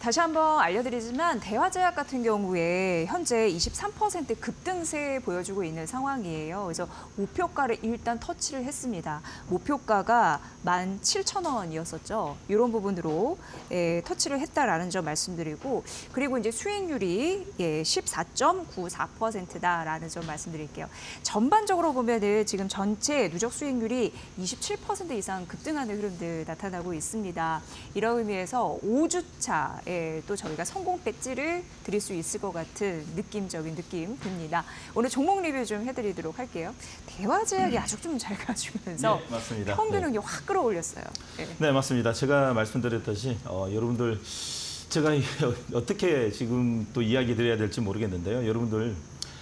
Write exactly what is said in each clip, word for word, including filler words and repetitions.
다시 한번 알려드리지만 대화제약 같은 경우에 현재 이십삼 퍼센트 급등세 보여주고 있는 상황이에요. 그래서 목표가를 일단 터치를 했습니다. 목표가가 만 칠천 원이었었죠. 이런 부분으로 예, 터치를 했다라는 점 말씀드리고, 그리고 이제 수익률이 예, 십사 점 구사 퍼센트다라는 점 말씀드릴게요. 전반적으로 보면은 지금 전체 누적 수익률이 이십칠 퍼센트 이상 급등하는 흐름들 나타나고 있습니다. 이런 의미에서 오 주차에 또 저희가 성공 배지를 드릴 수 있을 것 같은 느낌적인 느낌 듭니다. 오늘 종목 리뷰 좀 해드리도록 할게요. 대화제약이 아주 좀 잘 가주면서 네, 맞습니다. 평균은 네. 확 끌어올렸어요. 네, 네 맞습니다. 제가 말씀드렸듯이 어, 여러분들 제가 어떻게 지금 또 이야기 드려야 될지 모르겠는데요. 여러분들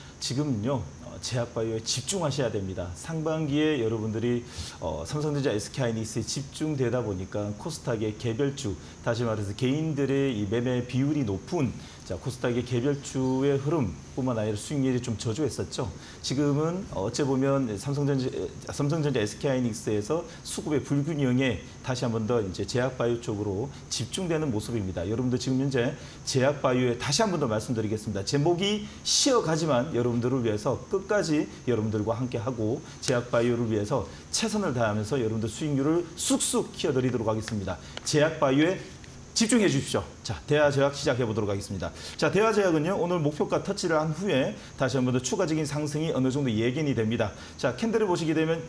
지금요. 제약바이오에 집중하셔야 됩니다. 상반기에 여러분들이 어, 삼성전자, 에스케이하이닉스에 집중되다 보니까 코스닥의 개별주, 다시 말해서 개인들의 이 매매 비율이 높은 자, 코스닥의 개별주의 흐름뿐만 아니라 수익률이 좀 저조했었죠. 지금은 어째 보면 삼성전자, 삼성전자 에스케이하이닉스에서 수급의 불균형에 다시 한 번 더 이제 제약바이오 쪽으로 집중되는 모습입니다. 여러분들 지금 현재 제약바이오에 다시 한 번 더 말씀드리겠습니다. 제목이 쉬어가지만 여러분들을 위해서 끝까지 여러분들과 함께하고 제약바이오를 위해서 최선을 다하면서 여러분들 수익률을 쑥쑥 키워드리도록 하겠습니다. 제약바이오에 집중해 주십시오. 자, 대화제약 시작해 보도록 하겠습니다. 자, 대화제약은요, 오늘 목표가 터치를 한 후에 다시 한 번 더 추가적인 상승이 어느 정도 예견이 됩니다. 자, 캔들을 보시게 되면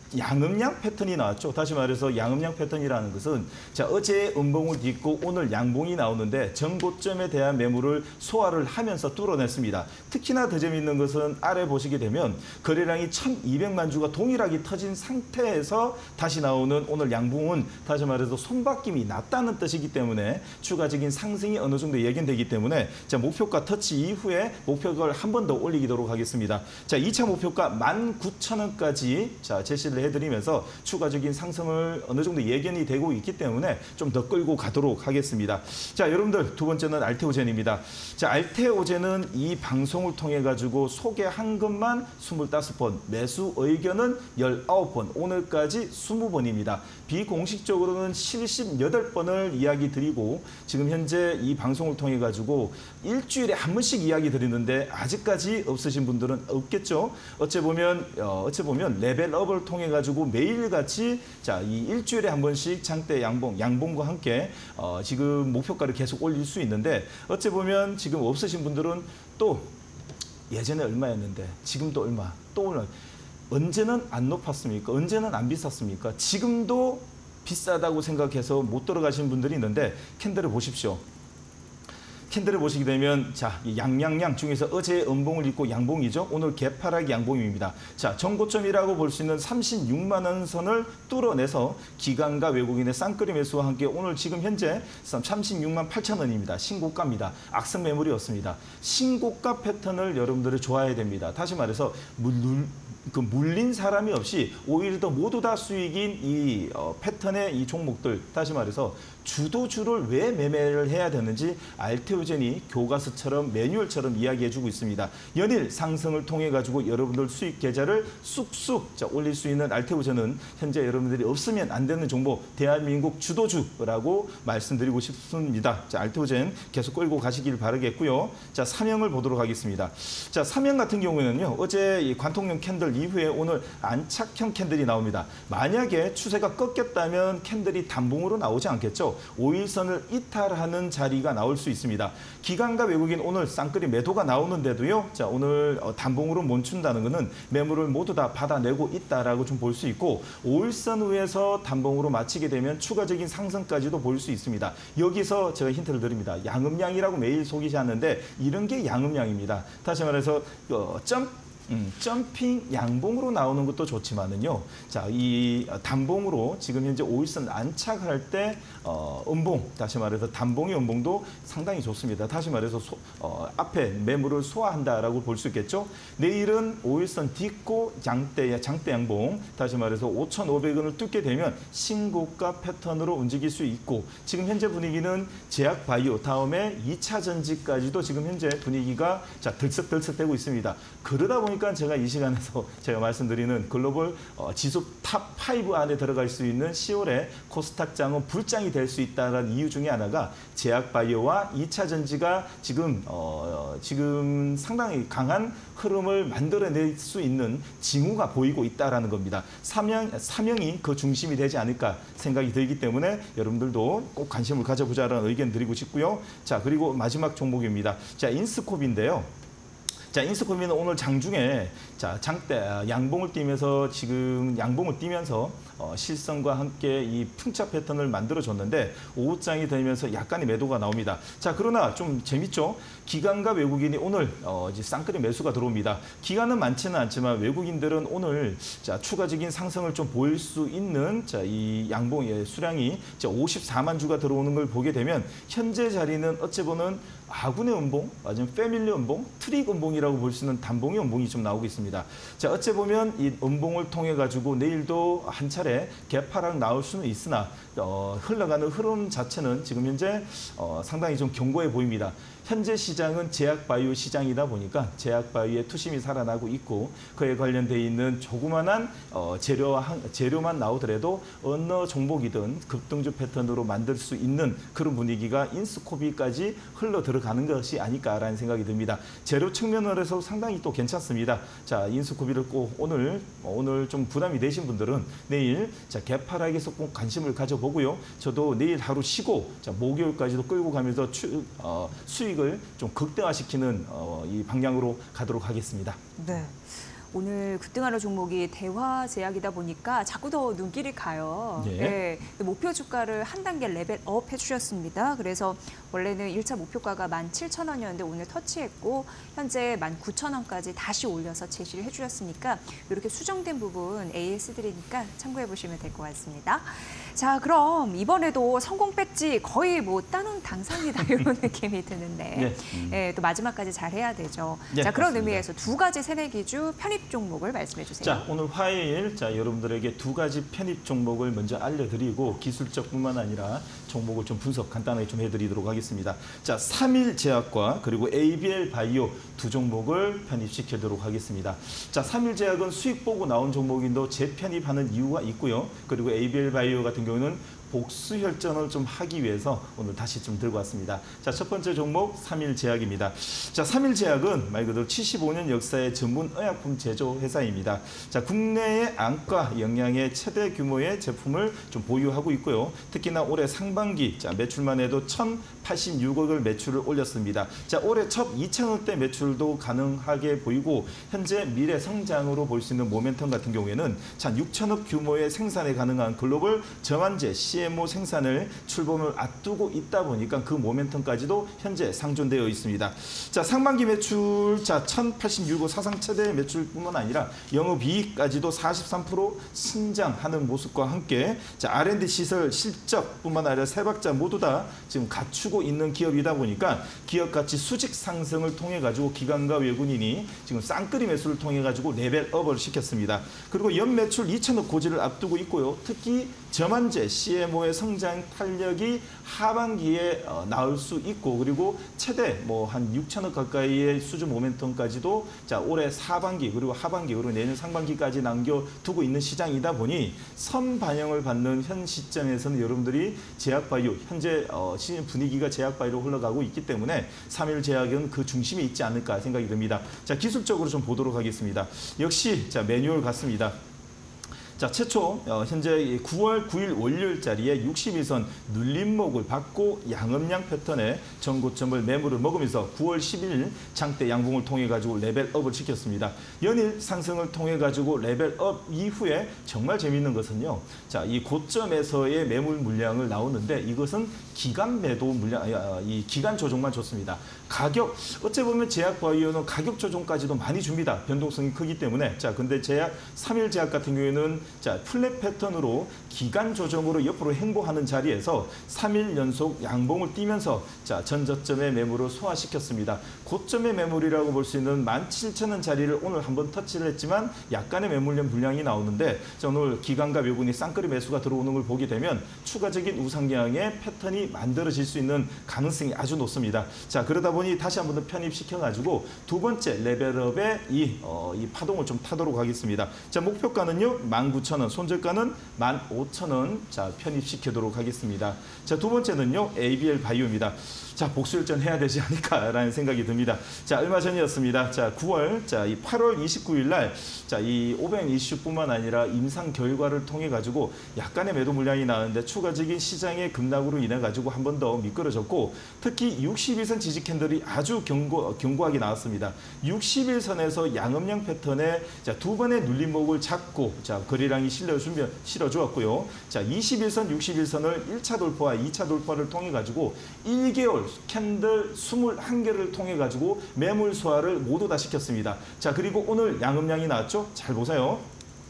양음양 패턴이 나왔죠. 다시 말해서 양음양 패턴이라는 것은 자 어제 음봉을 딛고 오늘 양봉이 나오는데 전고점에 대한 매물을 소화를 하면서 뚫어냈습니다. 특히나 더 재미있는 것은 아래 보시게 되면 거래량이 천이백만 주가 동일하게 터진 상태에서 다시 나오는 오늘 양봉은 다시 말해서 손바뀜이 낮다는 뜻이기 때문에 추가적인 상승이 어느 정도 예견되기 때문에 자 목표가 터치 이후에 목표가를 한 번 더 올리도록 하겠습니다. 자 이 차 목표가 만 구천 원까지 자 제시를 해드리면서 추가적인 상승을 어느 정도 예견이 되고 있기 때문에 좀 더 끌고 가도록 하겠습니다. 자, 여러분들 두 번째는 알테오젠입니다. 자, 알테오젠은 이 방송을 통해 가지고 소개한 것만 이십오 번, 매수 의견은 십구 번, 오늘까지 이십 번입니다. 비공식적으로는 칠십팔 번을 이야기 드리고 지금 현재 이 방송을 통해 가지고 일주일에 한 번씩 이야기 드리는데 아직까지 없으신 분들은 없겠죠. 어째 보면 어, 어째 보면 레벨업을 통해 가지고 매일같이 자, 이 일주일에 한 번씩 장대 양봉, 양봉과 함께 어, 지금 목표가를 계속 올릴 수 있는데 어째 보면 지금 없으신 분들은 또 예전에 얼마였는데 지금 또 얼마, 또 얼마. 언제는 안 높았습니까? 언제는 안 비쌌습니까? 지금도 비싸다고 생각해서 못 들어가시는 분들이 있는데 캔들을 보십시오. 캔들을 보시게 되면 자, 이 양양양 중에서 어제 음봉을 잇고 양봉이죠. 오늘 개파락 양봉입니다. 자, 전고점이라고 볼 수 있는 삼십육만 원 선을 뚫어내서 기관과 외국인의 쌍끌이 매수와 함께 오늘 지금 현재 삼십육만 팔천 원입니다. 신고가입니다. 악성 매물이었습니다. 신고가 패턴을 여러분들이 좋아해야 됩니다. 다시 말해서 물룰 그 물린 사람이 없이 오히려 더 모두 다 수익인 이 어, 패턴의 이 종목들, 다시 말해서 주도주를 왜 매매를 해야 되는지 알테오젠이 교과서처럼 매뉴얼처럼 이야기해주고 있습니다. 연일 상승을 통해 가지고 여러분들 수익 계좌를 쑥쑥 자, 올릴 수 있는 알테오젠은 현재 여러분들이 없으면 안 되는 종목, 대한민국 주도주라고 말씀드리고 싶습니다. 자, 알테오젠 계속 끌고 가시길 바라겠고요. 자, 삼형을 보도록 하겠습니다. 자, 삼형 같은 경우에는요, 어제 이 관통용 캔들 이후에 오늘 안착형 캔들이 나옵니다. 만약에 추세가 꺾였다면 캔들이 단봉으로 나오지 않겠죠. 오일선을 이탈하는 자리가 나올 수 있습니다. 기관과 외국인 오늘 쌍끌이 매도가 나오는데도요. 자, 오늘 단봉으로 멈춘다는 것은 매물을 모두 다 받아내고 있다라고 좀 볼 수 있고 오일선 위에서 단봉으로 마치게 되면 추가적인 상승까지도 볼 수 있습니다. 여기서 제가 힌트를 드립니다. 양음양이라고 매일 소개하는데 이런 게 양음양입니다. 다시 말해서 어, 점 음, 점핑 양봉으로 나오는 것도 좋지만은요. 자, 이 단봉으로 지금 현재 오일선 안착할 때 어, 음봉, 다시 말해서 단봉의 음봉도 상당히 좋습니다. 다시 말해서 소, 어, 앞에 매물을 소화한다라고 볼 수 있겠죠. 내일은 오일선 딛고 장대, 장대 양봉, 다시 말해서 오천오백 원을 뚫게 되면 신고가 패턴으로 움직일 수 있고 지금 현재 분위기는 제약바이오 다음에 이 차 전지까지도 지금 현재 분위기가 자, 들썩들썩되고 있습니다. 그러다 보니 보니까 제가 이 시간에서 제가 말씀드리는 글로벌 어, 지수 탑 파이브 안에 들어갈 수 있는 시월에 코스닥장은 불장이 될 수 있다는 이유 중에 하나가 제약바이오와 이 차 전지가 지금 어, 지금 상당히 강한 흐름을 만들어낼 수 있는 징후가 보이고 있다라는 겁니다. 삼양, 삼양이 그 중심이 되지 않을까 생각이 들기 때문에 여러분들도 꼭 관심을 가져보자라는 의견 드리고 싶고요. 자, 그리고 마지막 종목입니다. 자, 인스코비인데요. 자, 인스코비는 오늘 장중에 자, 장대 양봉을 띄면서 지금 양봉을 띄면서 어, 실선과 함께 이 풍차 패턴을 만들어줬는데 오후장이 되면서 약간의 매도가 나옵니다. 자, 그러나 좀 재밌죠? 기관과 외국인이 오늘 어, 이제 쌍끌이 매수가 들어옵니다. 기관은 많지는 않지만 외국인들은 오늘 자, 추가적인 상승을 좀 보일 수 있는 자, 이 양봉의 수량이 자, 오십사만 주가 들어오는 걸 보게 되면 현재 자리는 어찌 보면 아군의 음봉, 아니면 패밀리 음봉, 트릭 음봉이라고 볼 수 있는 단봉의 음봉이 좀 나오고 있습니다. 자, 어찌 보면 이 음봉을 통해 가지고 내일도 한 차례 개파락 나올 수는 있으나 어, 흘러가는 흐름 자체는 지금 현재 어, 상당히 좀 견고해 보입니다. 현재 시장은 제약바이오 시장이다 보니까 제약바이오의 투심이 살아나고 있고 그에 관련돼 있는 조그만한 어, 재료, 재료만 나오더라도 어느 종목이든 급등주 패턴으로 만들 수 있는 그런 분위기가 인스코비까지 흘러 들어가는 것이 아닐까라는 생각이 듭니다. 재료 측면으로 해서 상당히 또 괜찮습니다. 자, 인스코비를 꼭 오늘 오늘 좀 부담이 되신 분들은 내일 자, 개파락에서 꼭 관심을 가져보고요. 저도 내일 하루 쉬고 자, 목요일까지도 끌고 가면서 추, 어, 수익 을 좀 극대화시키는 어, 이 방향으로 가도록 하겠습니다. 네. 오늘 급등하는 종목이 대화제약이다 보니까 자꾸 더 눈길이 가요. 예. 네. 목표 주가를 한 단계 레벨업 해주셨습니다. 그래서 원래는 일 차 목표가가 만 칠천 원이었는데 오늘 터치했고 현재 만 구천 원까지 다시 올려서 제시를 해주셨으니까 이렇게 수정된 부분 에이에스 드리니까 참고해 보시면 될 것 같습니다. 자, 그럼 이번에도 성공 배지 거의 뭐 따놓은 당상이다 이런 느낌이 드는데 네. 음. 네, 또 마지막까지 잘 해야 되죠. 네, 자, 그런 맞습니다. 의미에서 두 가지 새내기주 편입 종목을 말씀해 주세요. 자, 오늘 화요일 자, 여러분들에게 두 가지 편입 종목을 먼저 알려드리고 기술적뿐만 아니라 종목을 좀 분석 간단하게 좀 해드리도록 하겠습니다. 자, 삼일제약과 그리고 에이비엘 바이오 두 종목을 편입시키도록 하겠습니다. 자, 삼일제약은 수익 보고 나온 종목인데 재편입하는 이유가 있고요. 그리고 에이비엘 바이오 같은 경우는 복수 혈전을 좀 하기 위해서 오늘 다시 좀 들고 왔습니다. 자, 첫 번째 종목 삼일제약입니다. 자, 삼일제약은 말 그대로 칠십오 년 역사의 전문 의약품 제조 회사입니다. 자, 국내의 안과 영양의 최대 규모의 제품을 좀 보유하고 있고요. 특히나 올해 상반기 자, 매출만 해도 천팔십육억을 매출을 올렸습니다. 자, 올해 첫 이천억대 매출도 가능하게 보이고 현재 미래 성장으로 볼 수 있는 모멘텀 같은 경우에는 자, 육천억 규모의 생산에 가능한 글로벌 저환제 씨엠오 생산을 출범을 앞두고 있다 보니까 그 모멘텀까지도 현재 상존되어 있습니다. 자, 상반기 매출 자 천팔십육억 사상 최대 매출뿐만 아니라 영업이익까지도 사십삼 퍼센트 신장하는 모습과 함께 자, 알앤디 시설 실적뿐만 아니라 세 박자 모두 다 지금 갖추고 있는 기업이다 보니까 기업 가치 수직 상승을 통해 가지고 기관과 외국인이 지금 쌍끌이 매수를 통해 가지고 레벨업을 시켰습니다. 그리고 연 매출 이천억 고지를 앞두고 있고요. 특히 저만제 씨엠오의 성장 탄력이 하반기에 어, 나올 수 있고 그리고 최대 뭐 한 육천억 가까이의 수주 모멘텀까지도 자, 올해 상반기 그리고 하반기 그리고 내년 상반기까지 남겨두고 있는 시장이다 보니 선반영을 받는 현 시점에서는 여러분들이 제약바이오 현재 어, 시즌 분위기가 제약바이오로 흘러가고 있기 때문에 삼일제약은 그 중심에 있지 않을까 생각이 듭니다. 자, 기술적으로 좀 보도록 하겠습니다. 역시 자, 매뉴얼 같습니다. 자, 최초 어, 현재 구월 구일 월요일 자리에 육십일 선 눌림목을 받고 양음양 패턴의 전고점을 매물을 먹으면서 구월 십일 장대 양봉을 통해 가지고 레벨업을 시켰습니다. 연일 상승을 통해 가지고 레벨업 이후에 정말 재미있는 것은요. 자, 이 고점에서의 매물 물량을 나오는데 이것은 기간 매도 물량, 이 기간 조정만 좋습니다. 가격 어째 보면 제약바이오는 가격 조정까지도 많이 줍니다. 변동성이 크기 때문에. 자, 근데 제약 삼일제약 같은 경우에는 자, 플랫 패턴으로 기간 조정으로 옆으로 행보하는 자리에서 삼 일 연속 양봉을 띄면서 자, 전저점의 매물을 소화시켰습니다. 고점의 매물이라고 볼 수 있는 만 칠천 원 자리를 오늘 한번 터치를 했지만 약간의 매물량 분량이 나오는데 자, 오늘 기관과 외국인이 쌍끌이 매수가 들어오는 걸 보게 되면 추가적인 우상향의 패턴이 만들어질 수 있는 가능성이 아주 높습니다. 자, 그러다 보니 다시 한번 더 편입시켜가지고 두 번째 레벨업의 이, 어, 이 파동을 좀 타도록 하겠습니다. 자, 목표가는요, 만 구천 원, 손절가는 만 오천 원 자, 편입시키도록 하겠습니다. 자, 두 번째는요, 에이비엘 바이오입니다. 자, 복수열전 해야 되지 않을까라는 생각이 듭니다. 자, 얼마 전이었습니다. 자, 구월, 자, 이 팔월 이십구일 날, 자, 이 오백 이슈뿐만 아니라 임상 결과를 통해 가지고 약간의 매도 물량이 나왔는데 추가적인 시장의 급락으로 인해 가지고 한 번 더 미끄러졌고 특히 육십일 선 지지 캔들이 아주 견고, 견고하게 나왔습니다. 육십일 선에서 양음량 패턴에 자, 두 번의 눌림목을 잡고 자, 거래량이 실려주면 실어주었고요. 자, 이십일 선, 육십일 선을 일 차 돌파와 이 차 돌파를 통해 가지고 일 개월 캔들 이십일 개를 통해 가지고 매물 소화를 모두 다 시켰습니다. 자, 그리고 오늘 양음량이 나왔죠? 잘 보세요.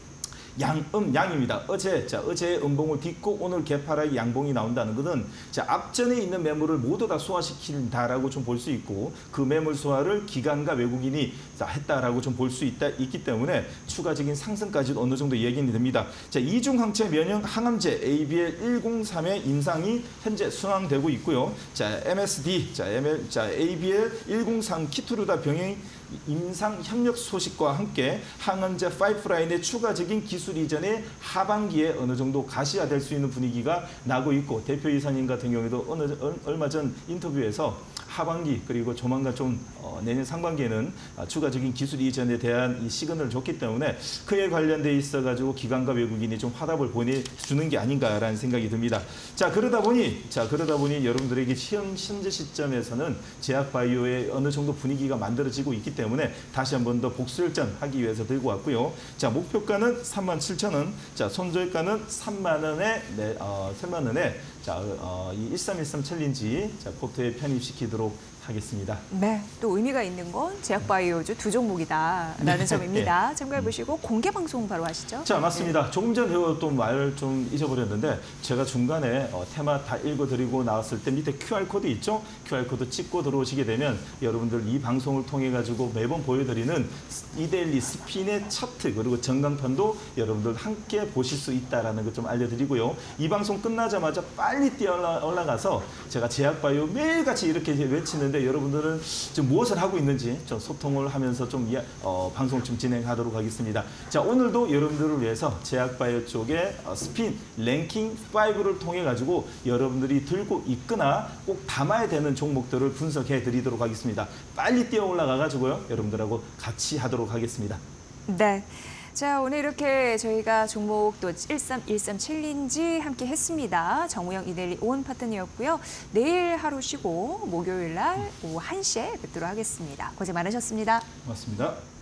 양음 양입니다. 어제 자 어제의 음봉을 딛고 오늘 개파락의 양봉이 나온다는 것은 자 앞전에 있는 매물을 모두 다 소화시킨다라고 좀 볼 수 있고 그 매물 소화를 기관과 외국인이 자, 했다라고 좀 볼 수 있다 있기 때문에 추가적인 상승까지도 어느 정도 예견이 됩니다. 자 이중 항체 면역 항암제 에이비엘 백삼의 임상이 현재 순항되고 있고요. 자 엠에스디 자, 엠엘, 자 에이비엘 백삼 키투르다 병행 임상 협력 소식과 함께 항암제 파이프라인의 추가적인 기술 이전에 하반기에 어느 정도 가시화될 수 있는 분위기가 나고 있고 대표이사님 같은 경우에도 어느, 얼마 전 인터뷰에서 하반기 그리고 조만간 좀 어, 내년 상반기에는 추가적인 기술 이전에 대한 이 시그널을 줬기 때문에 그에 관련돼 있어가지고 기관과 외국인이 좀 화답을 보내주는 게 아닌가라는 생각이 듭니다. 자 그러다 보니 자 그러다 보니 여러분들에게 현, 현재 시점에서는 제약바이오의 어느 정도 분위기가 만들어지고 있기 때문에 다시 한 번 더 복수열전 하기 위해서 들고 왔고요. 자 목표가는 삼만 칠천 원, 자 손절가는 삼만 원에 네, 어, 삼만 원에 자 어, 이 일삼일삼 챌린지 자 포트에 편입시키도록 하겠습니다. 네, 또 의미가 있는 건 제약바이오주 두 종목이다라는 네. 점입니다. 네. 참고해 보시고 공개 방송 바로 하시죠. 자 맞습니다. 네. 조금 전에 또 말 좀 잊어버렸는데 제가 중간에 어, 테마 다 읽어드리고 나왔을 때 밑에 큐알 코드 있죠? 큐알 코드 찍고 들어오시게 되면 여러분들 이 방송을 통해 가지고 매번 보여드리는 이데일리 스핀의 차트 그리고 전광판도 여러분들 함께 보실 수 있다라는 것 좀 알려드리고요. 이 방송 끝나자마자 빨리 뛰어 올라가서 제가 제약바이오 매일같이 이렇게 외치는데 여러분들은 지금 무엇을 하고 있는지 좀 소통을 하면서 좀 이야, 어, 방송 좀 진행하도록 하겠습니다. 자 오늘도 여러분들을 위해서 제약바이오 쪽에 어, 스핀 랭킹 오를 통해 가지고 여러분들이 들고 있거나 꼭 담아야 되는 종목들을 분석해 드리도록 하겠습니다. 빨리 뛰어 올라가 가지고요 여러분들하고 같이 하도록 하겠습니다. 네. 자, 오늘 이렇게 저희가 종목 또 일삼일삼 챌린지 함께 했습니다. 정우영 이데일리 오은 파트너였고요. 내일 하루 쉬고 목요일 날 오후 한 시에 뵙도록 하겠습니다. 고생 많으셨습니다. 고맙습니다.